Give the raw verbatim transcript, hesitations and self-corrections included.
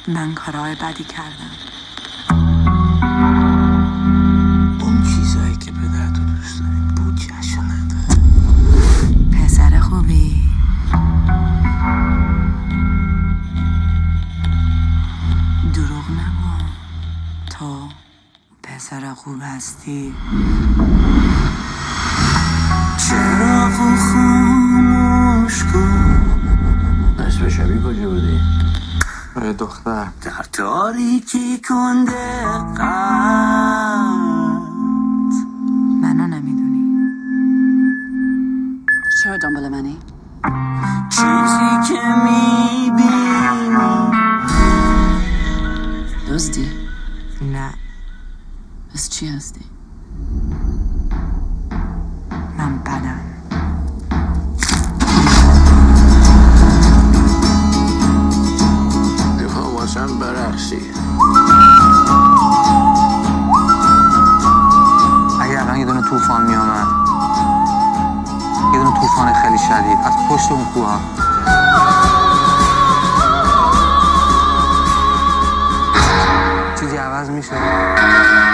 من کارهای بدی کردم. اون چیزایی که پدر تو دوست داری بودجه‌شو نداره. پسر خوبی. دروغ نگو. تو پسر خوب هستی. چراغو خاموش کن. نصف شبی کجا بودی؟ آره دختر. در تاریکی کن دقت. منو نمیدونی. چرا دنبال منی؟ چیزی که میبینی دزدی؟ نه. پس چی هستی؟ من بدم. میخوام واسم برقصی. اگه الان یه دونه طوفان میامد، یه دونه طوفان خیلی شدید از پشت اون کوه، چیزی عوض میشه؟